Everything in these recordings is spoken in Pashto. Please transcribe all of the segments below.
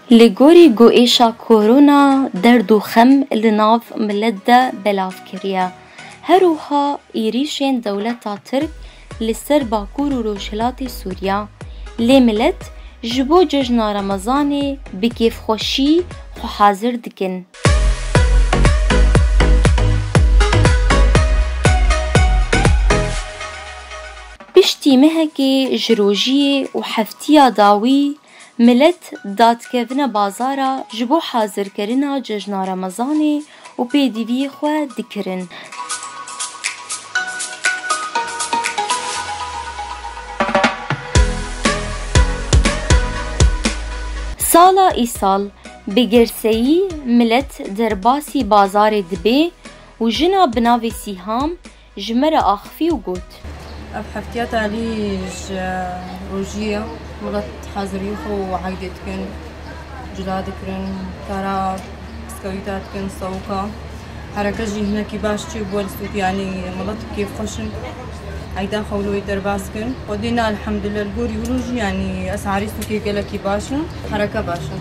لگوری گویشا کورونا درد و خم لناف ملت دا بلاف کریا. هروها ایریشین دولتا ترک لسر باکور و روشلات سوریا لی ملت جبو ججنا رمضان بکیف خوشی خو حاضر دکن. پشتی مهکی جروجی و حفتیا داوی ملت دادکevina بازارا جبو حاضر کرنا ججنا رمضان و پیدیوی خو دکرن. سالا ایسال بگرسایی ملت درباسی بازار دبی و جنا بناوی سیهام جمر آخفی و گوت. بحفتيات عليج روجية ملت حاضريخو وعقدتكن جلادكن كارا سكويتاتكن صوكا حركة جي هنا كي باش تشيب والسوق يعني ملت كيف خشن عيدا خولوي درباسكن ودينا الحمد لله الجوري وروجي يعني أسعاري سوقي قلا كي باشن حركة باشن.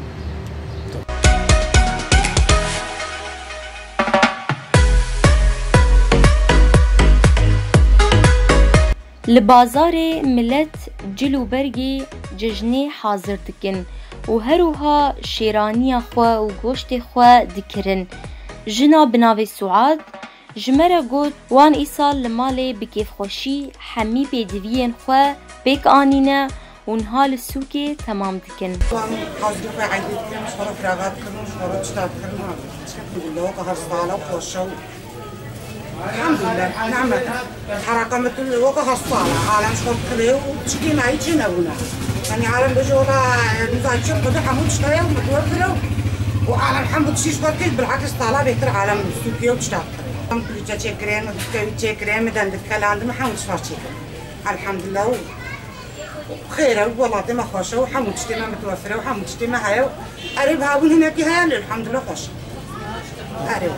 لبازار ملت جلو برگی ججنی حاضر دکن و هروها شیرانی خو و گوشت خو دکرن. جنا بناوی سعاد جمره گود وان ایسال لمالی بکیف خوشی حمی پیدوین خو بیک آنینه ونها لسوکی تمام دکن. وان حاضر خو عیدی دکن شهر فراغات کرن شهر چتاب کرن الحمد لله قهر صالة وخوشو الحمد لله نعمة حركة مثل وقها الصالة عالم شغل كليو وتشكي معي جنونا يعني عالم بجولا نزاي شغل قدر حمود شتايا ومتوفرة وعالم حمود شيش بركي بالعكس طالع بيتر عالم سوكيو وتشتاق هم كل تشكرين وتشكرين مدن دكلا ما حمود شفاشيك الحمد لله خير والله ما خوشة وحمود شتي ما متوفرة وحمود شتي ما هاي قريبها من هناك هاي الحمد لله خوشة قريب.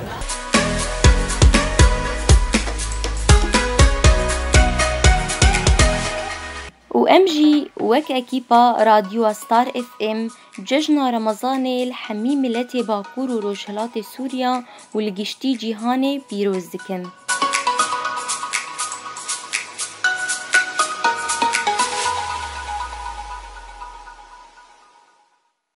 و امجي وك اكيبا راديو ستار اف ام ججنا رمضان الحمي ملت باكور و روجهلات سوريا و لگشتي جيهان بيروز دكن.